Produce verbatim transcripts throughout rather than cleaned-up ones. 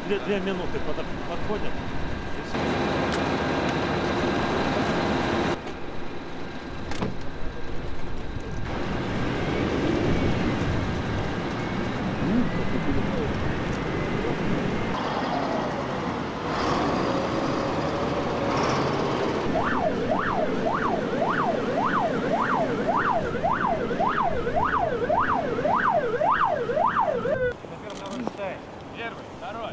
две, две минуты под, подходят. Первый, второй.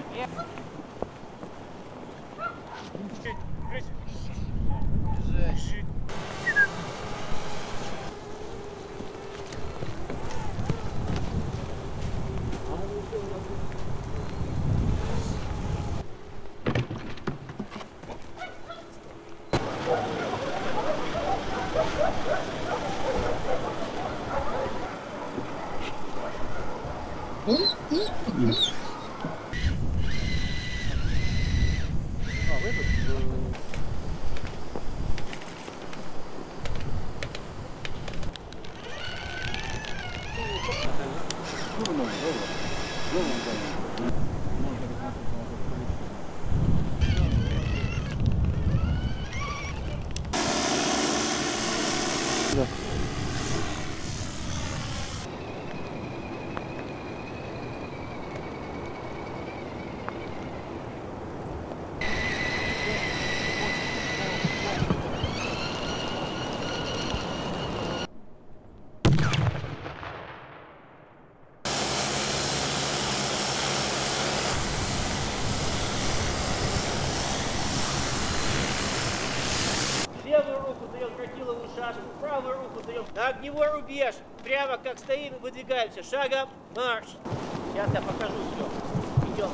Левую руку даем крокиловую шашку, правую руку даем на огневой рубеж. Прямо как стоим и выдвигаемся. Шагом марш. Сейчас я покажу все. Идем.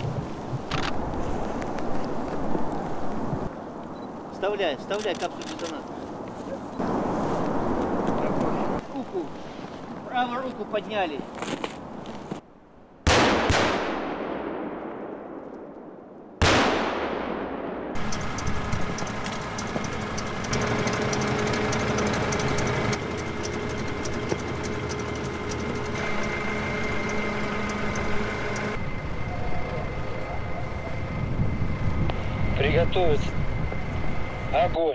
Вставляй, вставляй капсулу детонатора. Руку, правую руку подняли. Приготовиться. Огонь.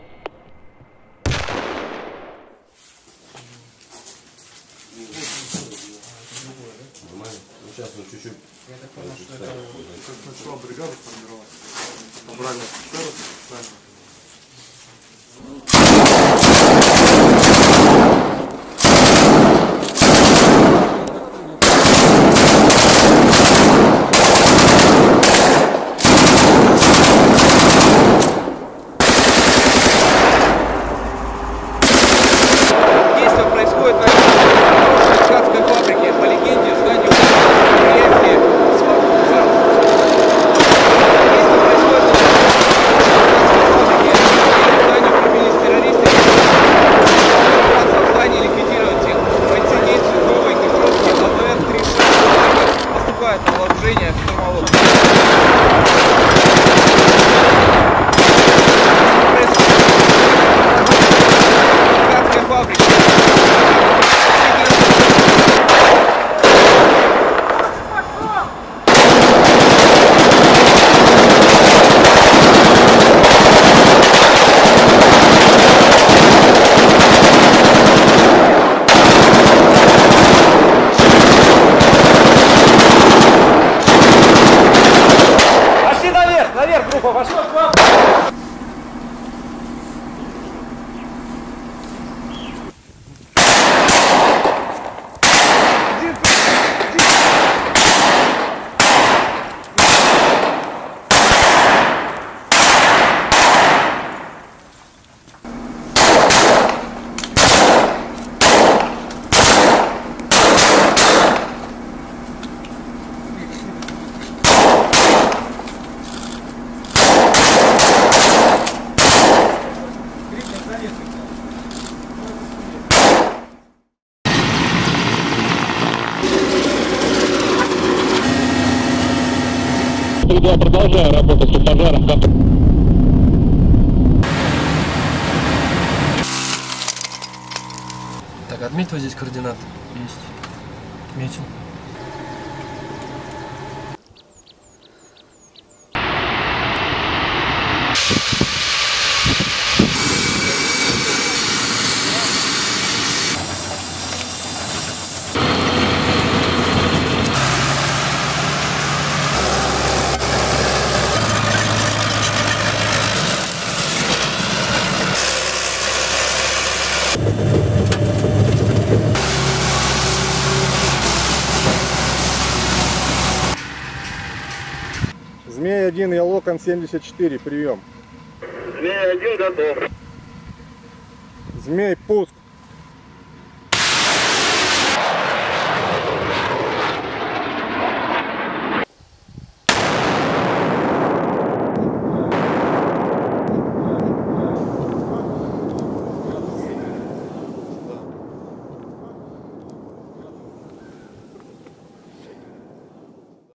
Нормально. Ну, сейчас вот чуть-чуть. Я так понял, что это как начала бригада формироваться. Побрали офицеров специально. Я продолжаю работать с пожаром. Так, отметь вот здесь координаты. Есть. Отметил. Змей один, я Локон семьдесят четыре, прием. Змей один готов. Змей, пуск.